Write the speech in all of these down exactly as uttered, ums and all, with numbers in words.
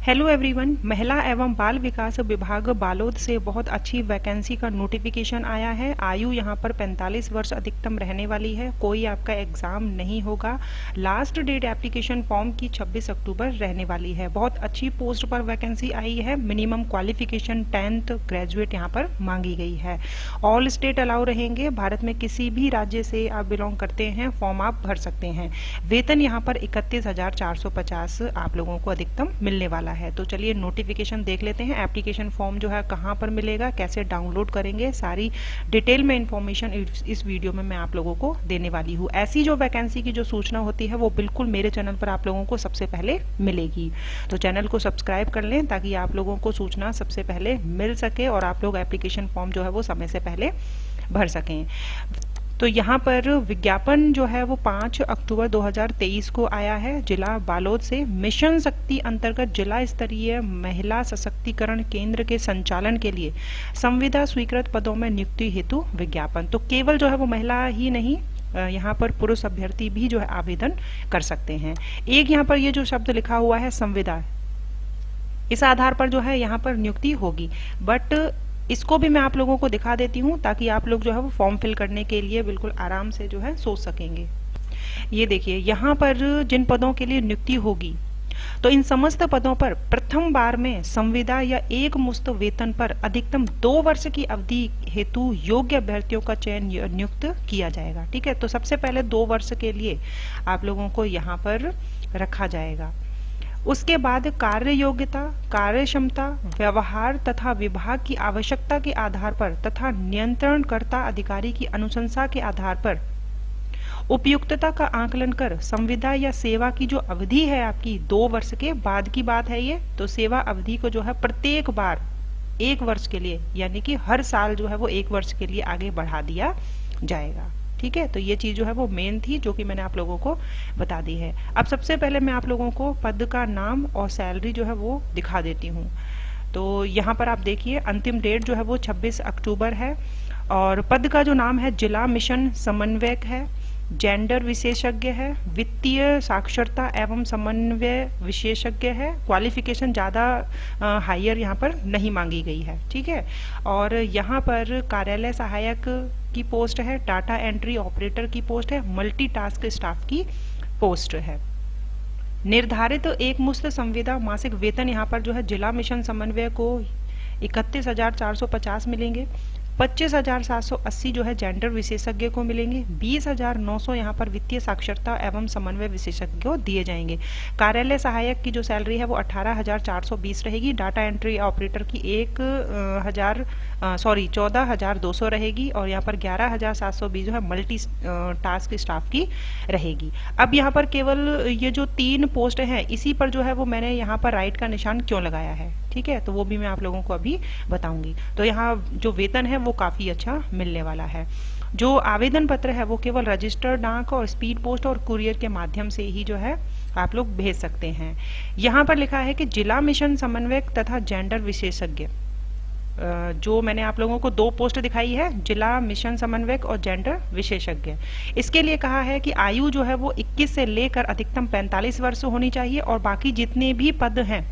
Hello everyone, महिला एवं बाल विकास विभाग बालोद से बहुत अच्छी वैकेंसी का नोटिफिकेशन आया है। आयु यहाँ पर पैंतालीस वर्ष अधिकतम रहने वाली है। कोई आपका एग्जाम नहीं होगा। लास्ट डेट एप्लीकेशन फॉर्म की छब्बीस अक्टूबर रहने वाली है। बहुत अच्छी पोस्ट पर वैकेंसी आई है। मिनिमम क्वालिफिकेशन टेंथ ग्रेजुएट यहाँ पर मांगी गई है। ऑल स्टेट अलाउ रहेंगे। भारत में किसी भी राज्य से आप बिलोंग करते हैं, फॉर्म आप भर सकते हैं। वेतन यहाँ पर इकतीस हजार चार सौ पचास आप लोगों को अधिकतम मिलने वाला है। तो चलिए नोटिफिकेशन देख लेते हैं। एप्लीकेशन फॉर्म जो है कहाँ पर मिलेगा, कैसे डाउनलोड करेंगे, सारी डिटेल में इंफॉर्मेशन इस वीडियो में मैं आप लोगों को देने वाली हूँ। ऐसी जो वैकेंसी की जो सूचना होती है वो बिल्कुल मेरे चैनल पर आप लोगों को सबसे पहले मिलेगी। तो चैनल को सब्सक्राइब कर लें ताकि आप लोगों को सूचना सबसे पहले मिल सके और आप लोग एप्लीकेशन फॉर्म जो है वो समय से पहले भर सकें। तो यहाँ पर विज्ञापन जो है वो पाँच अक्टूबर दो हज़ार तेईस को आया है जिला बालोद से। मिशन शक्ति अंतर्गत जिला स्तरीय महिला सशक्तिकरण केंद्र के संचालन के लिए संविदा स्वीकृत पदों में नियुक्ति हेतु विज्ञापन। तो केवल जो है वो महिला ही नहीं, यहाँ पर पुरुष अभ्यर्थी भी जो है आवेदन कर सकते हैं। एक यहाँ पर ये जो शब्द लिखा हुआ है संविदा, इस आधार पर जो है यहाँ पर नियुक्ति होगी। बट इसको भी मैं आप लोगों को दिखा देती हूँ ताकि आप लोग जो है वो फॉर्म फिल करने के लिए बिल्कुल आराम से जो है सोच सकेंगे। ये देखिए यहाँ पर जिन पदों के लिए नियुक्ति होगी, तो इन समस्त पदों पर प्रथम बार में संविदा या एक मुश्त वेतन पर अधिकतम दो वर्ष की अवधि हेतु योग्य अभ्यर्थियों का चयन नियुक्त किया जाएगा। ठीक है, तो सबसे पहले दो वर्ष के लिए आप लोगों को यहाँ पर रखा जाएगा। उसके बाद कार्य योग्यता, कार्य क्षमता, व्यवहार तथा विभाग की आवश्यकता के आधार पर तथा नियंत्रणकर्ता अधिकारी की अनुशंसा के आधार पर उपयुक्तता का आकलन कर संविदा या सेवा की जो अवधि है आपकी दो वर्ष के बाद की बात है ये, तो सेवा अवधि को जो है प्रत्येक बार एक वर्ष के लिए, यानी कि हर साल जो है वो एक वर्ष के लिए आगे बढ़ा दिया जाएगा। ठीक है, तो ये चीज जो है वो मेन थी जो कि मैंने आप लोगों को बता दी है। अब सबसे पहले मैं आप लोगों को पद का नाम और सैलरी जो है वो दिखा देती हूँ। तो यहाँ पर आप देखिए अंतिम डेट जो है वो छब्बीस अक्टूबर है और पद का जो नाम है जिला मिशन समन्वयक है, जेंडर विशेषज्ञ है, वित्तीय साक्षरता एवं समन्वय विशेषज्ञ है। क्वालिफिकेशन ज़्यादा हायर यहाँ पर नहीं मांगी गई है। ठीक है, और यहाँ पर कार्यालय सहायक की पोस्ट है, डाटा एंट्री ऑपरेटर की पोस्ट है, मल्टीटास्क स्टाफ की पोस्ट है। निर्धारित एक मुश्त संविदा मासिक वेतन यहाँ पर जो है जिला मिशन समन्वय को इकतीस हजार चार सौ पचास मिलेंगे। पच्चीस हजार सात सौ अस्सी जो है जेंडर विशेषज्ञ को मिलेंगे। बीस हजार नौ सौ यहाँ पर वित्तीय साक्षरता एवं समन्वय विशेषज्ञ को दिए जाएंगे। कार्यालय सहायक की जो सैलरी है वो अठारह हजार चार सौ बीस रहेगी। डाटा एंट्री ऑपरेटर की एक हजार सॉरी चौदह हजार दो सौ रहेगी और यहाँ पर ग्यारह हजार सात सौ बीस जो है मल्टी टास्क स्टाफ की रहेगी। अब यहाँ पर केवल ये जो तीन पोस्ट है इसी पर जो है वो मैंने यहाँ पर राइट का निशान क्यों लगाया है, ठीक है, तो वो भी मैं आप लोगों को अभी बताऊंगी। तो यहाँ जो वेतन है वो काफी अच्छा मिलने वाला है। जो आवेदन पत्र है वो केवल रजिस्टर्ड डाक और स्पीड पोस्ट और कुरियर के माध्यम से ही जो है आप लोग भेज सकते हैं। यहाँ पर लिखा है कि जिला मिशन समन्वयक तथा जेंडर विशेषज्ञ, जो मैंने आप लोगों को दो पोस्ट दिखाई है, जिला मिशन समन्वयक और जेंडर विशेषज्ञ। इसके लिए कहा है कि आयु जो है वो इक्कीस से लेकर अधिकतम पैंतालीस वर्ष होनी चाहिए और बाकी जितने भी पद हैं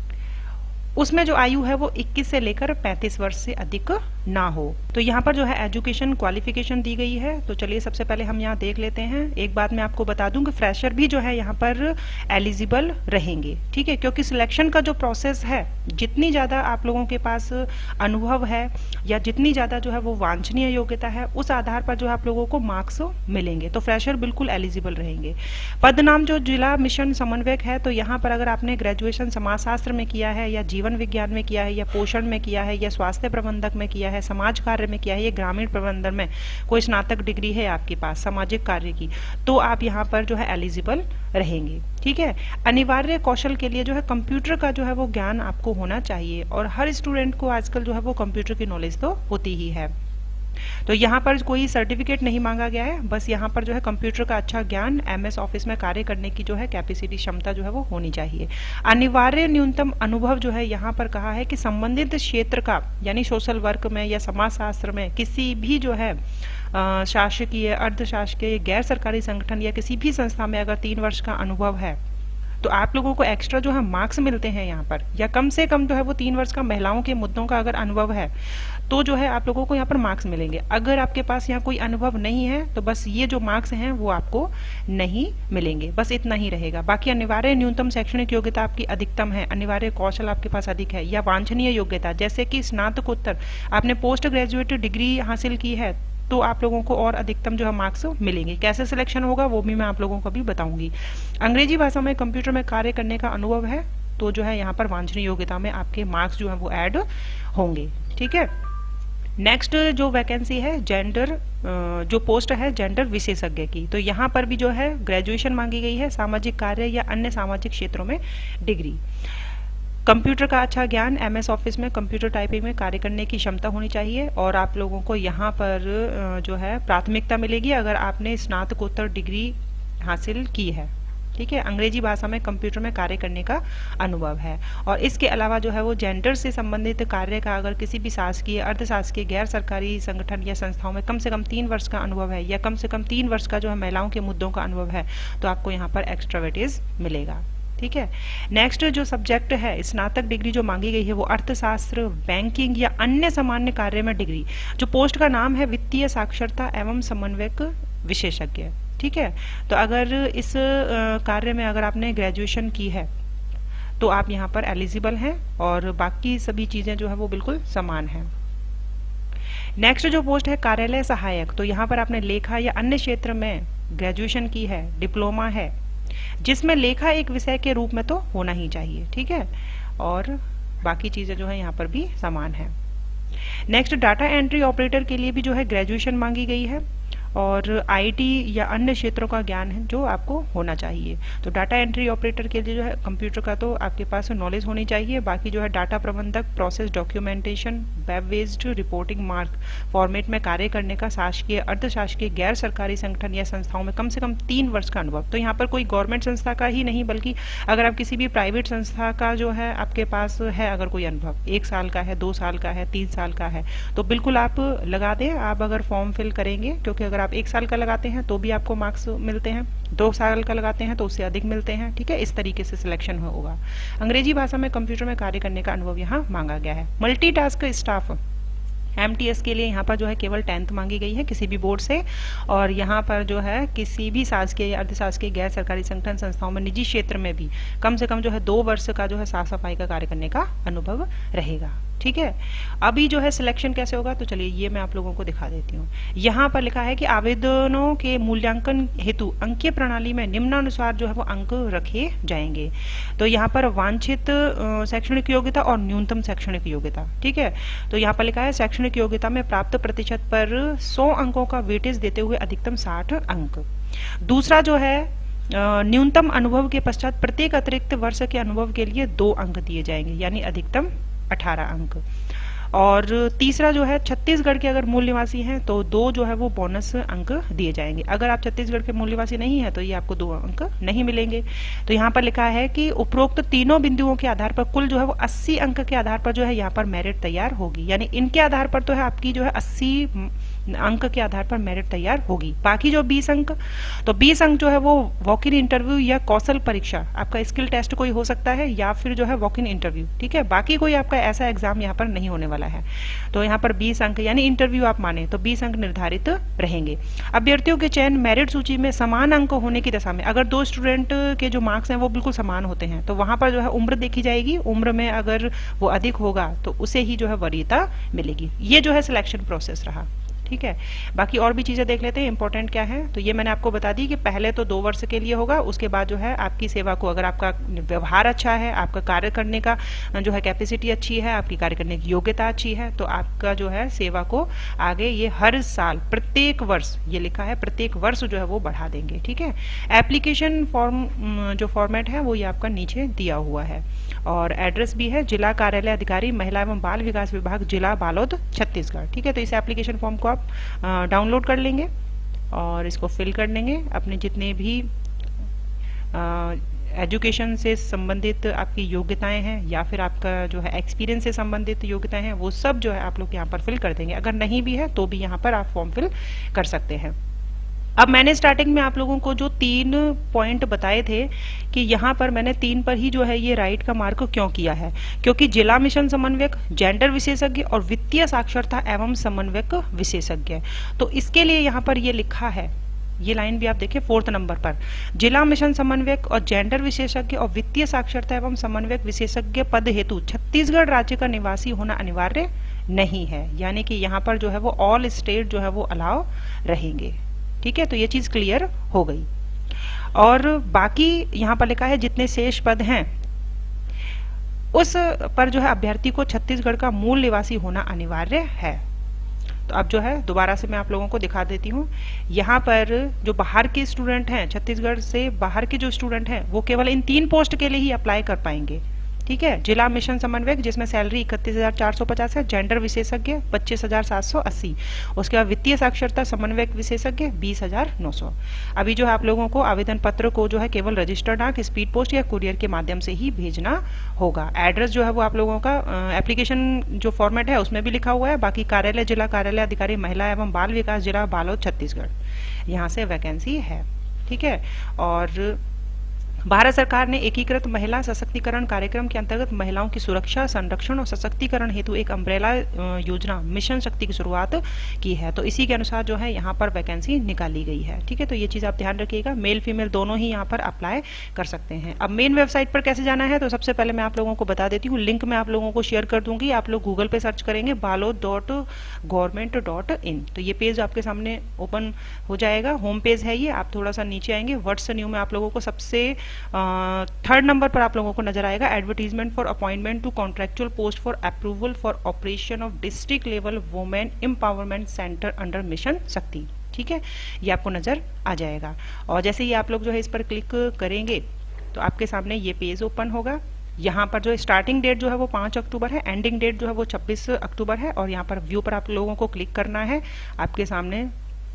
उसमें जो आयु है वो इक्कीस से लेकर पैंतीस वर्ष से अधिक ना हो। तो यहाँ पर जो है एजुकेशन क्वालिफिकेशन दी गई है। तो चलिए सबसे पहले हम यहाँ देख लेते हैं। एक बात मैं आपको बता दूं कि फ्रेशर भी जो है यहाँ पर एलिजिबल रहेंगे। ठीक है, क्योंकि सिलेक्शन का जो प्रोसेस है, जितनी ज़्यादा आप लोगों के पास अनुभव है या जितनी ज़्यादा जो है वो वांछनीय योग्यता है उस आधार पर जो है आप लोगों को मार्क्स मिलेंगे। तो फ्रेशर बिल्कुल एलिजिबल रहेंगे। पद नाम जो जिला मिशन समन्वयक है, तो यहाँ पर अगर आपने ग्रेजुएशन समाजशास्त्र में किया है या जीवन विज्ञान में किया है या पोषण में किया है या स्वास्थ्य प्रबंधक में किया है, समाज कार्य में किया है या ग्रामीण प्रबंधन में कोई स्नातक डिग्री है आपके पास सामाजिक कार्य की, तो आप यहाँ पर जो है एलिजिबल रहेंगे। ठीक है, अनिवार्य कौशल के लिए जो है कंप्यूटर का जो है वो ज्ञान आपको होना चाहिए और हर स्टूडेंट को आजकल जो है वो कंप्यूटर की नॉलेज तो होती ही है। तो यहाँ पर कोई सर्टिफिकेट नहीं मांगा गया है, बस यहाँ पर जो है कंप्यूटर का अच्छा ज्ञान, एमएस ऑफिस में कार्य करने की जो है कैपेसिटी क्षमता जो है वो होनी चाहिए। अनिवार्य न्यूनतम अनुभव जो है यहाँ पर कहा है कि संबंधित क्षेत्र का, यानी सोशल वर्क में या समाजशास्त्र में किसी भी जो है शासकीय, अर्धशासकीय, गैर सरकारी संगठन या किसी भी संस्था में अगर तीन वर्ष का अनुभव है तो आप लोगों को एक्स्ट्रा जो है मार्क्स मिलते हैं यहाँ पर, या कम से कम जो है वो तीन वर्ष का महिलाओं के मुद्दों का अगर अनुभव है तो जो है आप लोगों को यहाँ पर मार्क्स मिलेंगे। अगर आपके पास यहाँ कोई अनुभव नहीं है तो बस ये जो मार्क्स हैं वो आपको नहीं मिलेंगे, बस इतना ही रहेगा। बाकी अनिवार्य न्यूनतम शैक्षणिक योग्यता आपकी अधिकतम है, अनिवार्य कौशल आपके पास अधिक है, या वांछनीय योग्यता जैसे कि स्नातकोत्तर आपने पोस्ट ग्रेजुएट डिग्री हासिल की है तो आप लोगों को और अधिकतम जो है मार्क्स मिलेंगे। कैसे सिलेक्शन होगा वो भी मैं आप लोगों को भी बताऊंगी। अंग्रेजी भाषा में कंप्यूटर में कार्य करने का अनुभव है तो जो है यहाँ पर वांछनीय योग्यता में आपके मार्क्स जो है वो ऐड होंगे। ठीक है, नेक्स्ट जो वैकेंसी है जेंडर जो पोस्ट है जेंडर विशेषज्ञ की, तो यहाँ पर भी जो है ग्रेजुएशन मांगी गई है, सामाजिक कार्य या अन्य सामाजिक क्षेत्रों में डिग्री, कंप्यूटर का अच्छा ज्ञान, एमएस ऑफिस में कंप्यूटर टाइपिंग में कार्य करने की क्षमता होनी चाहिए। और आप लोगों को यहाँ पर जो है प्राथमिकता मिलेगी अगर आपने स्नातकोत्तर डिग्री हासिल की है। ठीक है, अंग्रेजी भाषा में कंप्यूटर में कार्य करने का अनुभव है। और इसके अलावा जो है वो जेंडर से संबंधित कार्य का अगर किसी भी शासकीय, अर्धशासकीय, गैर सरकारी संगठन या संस्थाओं में कम से कम तीन वर्ष का अनुभव है, या कम से कम तीन वर्ष का जो है महिलाओं के मुद्दों का अनुभव है, तो आपको यहाँ पर एक्स्ट्रा वेटेज मिलेगा। ठीक है, नेक्स्ट जो सब्जेक्ट है स्नातक डिग्री जो मांगी गई है वो अर्थशास्त्र, बैंकिंग या अन्य सामान्य कार्य में डिग्री। जो पोस्ट का नाम है वित्तीय साक्षरता एवं समन्वयक विशेषज्ञ। ठीक है, तो अगर इस कार्य में अगर आपने ग्रेजुएशन की है तो आप यहाँ पर एलिजिबल हैं, और बाकी सभी चीजें जो है वो बिल्कुल समान है। नेक्स्ट जो पोस्ट है कार्यालय सहायक, तो यहाँ पर आपने लेखा या अन्य क्षेत्र में ग्रेजुएशन की है, डिप्लोमा है, जिसमें लेखा एक विषय के रूप में तो होना ही चाहिए। ठीक है, और बाकी चीजें जो है यहाँ पर भी समान है। नेक्स्ट डाटा एंट्री ऑपरेटर के लिए भी जो है ग्रेजुएशन मांगी गई है, और आईटी या अन्य क्षेत्रों का ज्ञान है जो आपको होना चाहिए। तो डाटा एंट्री ऑपरेटर के लिए जो है कंप्यूटर का तो आपके पास नॉलेज होनी चाहिए। बाकी जो है डाटा प्रबंधक, process documentation, web based reporting, mark format में कार्य करने का शासकीय, अर्धशासकीय, गैर सरकारी संगठन या संस्थाओं में कम से कम तीन वर्ष का अनुभव। तो यहाँ पर कोई गवर्नमेंट संस्था का ही नहीं बल्कि अगर आप किसी भी प्राइवेट संस्था का जो है आपके पास है अगर कोई अनुभव, एक साल का है, दो साल का है, तीन साल का है, तो बिल्कुल आप लगा दें। आप अगर फॉर्म फिल करेंगे, क्योंकि अगर आप एक साल का लगाते हैं तो भी आपको मार्क्स मिलते हैं, दो साल का लगाते हैं तो उससे अधिक मिलते हैं। ठीक है, इस तरीके से सिलेक्शन होगा। अंग्रेजी भाषा में कंप्यूटर में कार्य करने का अनुभव यहाँ मांगा गया है। मल्टीटास्क स्टाफ एमटीएस के लिए यहाँ पर जो है केवल टेंथ मांगी गई है किसी भी बोर्ड से, और यहाँ पर जो है किसी भी शासकीय या अर्धशासकीय, गैर सरकारी संगठन, संस्थाओं में, निजी क्षेत्र में भी कम से कम जो है दो वर्ष का जो है साफ सफाई का कार्य करने का अनुभव रहेगा। ठीक है, अभी जो है सिलेक्शन कैसे होगा तो चलिए ये मैं आप लोगों को दिखा देती हूँ। यहाँ पर लिखा है कि आवेदनों के मूल्यांकन हेतु अंकीय प्रणाली में निम्नानुसार जो है वो अंक रखे जाएंगे। तो यहाँ पर वांछित शैक्षणिक योग्यता और न्यूनतम शैक्षणिक योग्यता। ठीक है, तो यहाँ पर लिखा है शैक्षणिक योग्यता में प्राप्त प्रतिशत पर सौ अंकों का वेटेज देते हुए अधिकतम साठ अंक। दूसरा जो है न्यूनतम अनुभव के पश्चात प्रत्येक अतिरिक्त वर्ष के अनुभव के लिए दो अंक दिए जाएंगे, यानी अधिकतम अठारह अंक। और तीसरा जो है छत्तीसगढ़ के अगर मूल निवासी हैं तो दो जो है वो बोनस अंक दिए जाएंगे। अगर आप छत्तीसगढ़ के मूल निवासी नहीं है तो ये आपको दो अंक नहीं मिलेंगे। तो यहाँ पर लिखा है कि उपरोक्त तीनों बिंदुओं के आधार पर कुल जो है वो अस्सी अंक के आधार पर जो है यहाँ पर मेरिट तैयार होगी, यानी इनके आधार पर तो है आपकी जो है अस्सी अंक के आधार पर मेरिट तैयार होगी। बाकी जो बीस अंक, तो बीस अंक जो है वो वॉक इन इंटरव्यू या कौशल परीक्षा, आपका स्किल टेस्ट कोई हो सकता है, या फिर जो है वॉक इन इंटरव्यू। ठीक है, बाकी कोई आपका ऐसा एग्जाम यहाँ पर नहीं होने वाला है। तो यहाँ पर बीस अंक यानी इंटरव्यू आप माने तो बीस अंक निर्धारित रहेंगे। अभ्यर्थियों के चयन मेरिट सूची में समान अंक होने की दशा में, अगर दो स्टूडेंट के जो मार्क्स हैं वो बिल्कुल समान होते हैं तो वहां पर जो है उम्र देखी जाएगी, उम्र में अगर वो अधिक होगा तो उसे ही जो है वरीयता मिलेगी। ये जो है सिलेक्शन प्रोसेस रहा। ठीक है, बाकी और भी चीजें देख लेते हैं इंपॉर्टेंट क्या है। तो ये मैंने आपको बता दी कि पहले तो दो वर्ष के लिए होगा, उसके बाद जो है आपकी सेवा को, अगर आपका व्यवहार अच्छा है, आपका कार्य करने का जो है कैपेसिटी अच्छी है, आपकी कार्य करने की योग्यता अच्छी है, तो आपका जो है सेवा को आगे ये हर साल प्रत्येक वर्ष, ये लिखा है प्रत्येक वर्ष जो है वो बढ़ा देंगे। ठीक है, एप्लीकेशन फॉर्म जो फॉर्मेट है वो ये आपका नीचे दिया हुआ है, और एड्रेस भी है जिला कार्यालय अधिकारी महिला एवं बाल विकास विभाग, जिला बालोद, छत्तीसगढ़। ठीक है, तो इस एप्लीकेशन फॉर्म को आप डाउनलोड कर लेंगे और इसको फिल कर लेंगे। अपने जितने भी एजुकेशन से संबंधित आपकी योग्यताएं हैं या फिर आपका जो है एक्सपीरियंस से संबंधित योग्यताएं हैं वो सब जो है आप लोग यहाँ पर फिल कर देंगे। अगर नहीं भी है तो भी यहाँ पर आप फॉर्म फिल कर सकते हैं। अब मैंने स्टार्टिंग में आप लोगों को जो तीन पॉइंट बताए थे कि यहाँ पर मैंने तीन पर ही जो है ये राइट का मार्क क्यों किया है, क्योंकि जिला मिशन समन्वयक, जेंडर विशेषज्ञ और वित्तीय साक्षरता एवं समन्वयक विशेषज्ञ, तो इसके लिए यहाँ पर ये लिखा है, ये लाइन भी आप देखिए फोर्थ नंबर पर, जिला मिशन समन्वयक और जेंडर विशेषज्ञ और वित्तीय साक्षरता एवं समन्वयक विशेषज्ञ पद हेतु छत्तीसगढ़ राज्य का निवासी होना अनिवार्य नहीं है, यानी कि यहाँ पर जो है वो ऑल स्टेट जो है वो अलाउ रहेंगे। ठीक है, तो ये चीज क्लियर हो गई। और बाकी यहाँ पर लिखा है जितने शेष पद हैं उस पर जो है अभ्यर्थी को छत्तीसगढ़ का मूल निवासी होना अनिवार्य है। तो अब जो है दोबारा से मैं आप लोगों को दिखा देती हूँ, यहाँ पर जो बाहर के स्टूडेंट हैं, छत्तीसगढ़ से बाहर के जो स्टूडेंट हैं वो केवल इन तीन पोस्ट के लिए ही अप्लाई कर पाएंगे। ठीक है, जिला मिशन समन्वयक जिसमें सैलरी इकतीस हजार चार सौ पचास है, जेंडर विशेषज्ञ पच्चीस हजार सात सौ अस्सी, उसके बाद वित्तीय साक्षरता समन्वयक विशेषज्ञ बीस हजार नौ सौ। अभी जो है आप लोगों को आवेदन पत्र को जो है केवल रजिस्टर्ड डाक, स्पीड पोस्ट या कुरियर के माध्यम से ही भेजना होगा। एड्रेस जो है वो आप लोगों का एप्लीकेशन जो फॉर्मेट है उसमें भी लिखा हुआ है। बाकी कार्यालय जिला कार्यालय अधिकारी महिला एवं बाल विकास जिला बालोद छत्तीसगढ़, यहाँ से वैकेंसी है। ठीक है, और भारत सरकार ने एकीकृत महिला सशक्तिकरण कार्यक्रम के अंतर्गत महिलाओं की सुरक्षा, संरक्षण और सशक्तिकरण हेतु एक अम्ब्रेला योजना मिशन शक्ति की शुरुआत की है, तो इसी के अनुसार जो है यहाँ पर वैकेंसी निकाली गई है। ठीक है, तो ये चीज आप ध्यान रखिएगा, मेल फीमेल दोनों ही यहाँ पर अप्लाई कर सकते हैं। अब मेन वेबसाइट पर कैसे जाना है, तो सबसे पहले मैं आप लोगों को बता देती हूँ, लिंक मैं आप लोगों को शेयर कर दूंगी, आप लोग गूगल पे सर्च करेंगे Balod dot government dot in, तो ये पेज आपके सामने ओपन हो जाएगा। होम पेज है ये, आप थोड़ा सा नीचे आएंगे, व्हाट्स न्यू में आप लोगों को सबसे थर्ड uh, नंबर पर आप लोगों को नजर आएगा advertisement for appointment to contractual post for approval for operation of district level women empowerment centre under mission Shakti. ठीक है, ये आपको नजर आ जाएगा, और जैसे ही आप लोग जो है इस पर क्लिक करेंगे तो आपके सामने ये पेज ओपन होगा। यहाँ पर जो स्टार्टिंग डेट जो है वो पाँच अक्टूबर है, एंडिंग डेट जो है वो छब्बीस अक्टूबर है, और यहाँ पर व्यू पर आप लोगों को क्लिक करना है, आपके सामने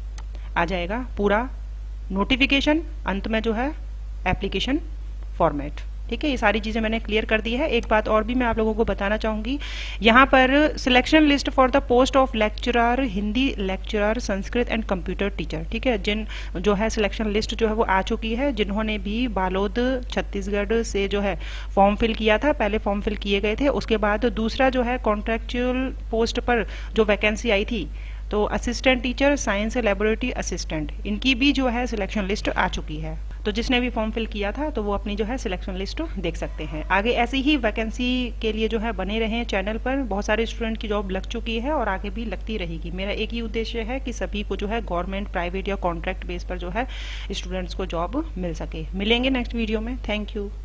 आ जाएगा पूरा नोटिफिकेशन, अंत में जो है एप्लीकेशन फॉर्मेट। ठीक है, ये सारी चीजें मैंने क्लियर कर दी है। एक बात और भी मैं आप लोगों को बताना चाहूंगी, यहाँ पर selection list for the post of lecturer Hindi, lecturer Sanskrit and computer teacher. ठीक है, जिन जो है सिलेक्शन लिस्ट जो है वो आ चुकी है, जिन्होंने भी बालोद छत्तीसगढ़ से जो है फॉर्म फिल किया था, पहले फॉर्म फिल किए गए थे, उसके बाद दूसरा जो है कॉन्ट्रेक्चुअल पोस्ट पर जो वैकेंसी आई थी, तो assistant teacher science laboratory assistant, इनकी भी जो है सिलेक्शन लिस्ट आ चुकी है। तो जिसने भी फॉर्म फिल किया था तो वो अपनी जो है सिलेक्शन लिस्ट देख सकते हैं। आगे ऐसी ही वैकेंसी के लिए जो है बने रहें चैनल पर, बहुत सारे स्टूडेंट की जॉब लग चुकी है और आगे भी लगती रहेगी। मेरा एक ही उद्देश्य है कि सभी को जो है गवर्नमेंट, प्राइवेट या कॉन्ट्रैक्ट बेस पर जो है स्टूडेंट्स को जॉब मिल सके। मिलेंगे नेक्स्ट वीडियो में, थैंक यू।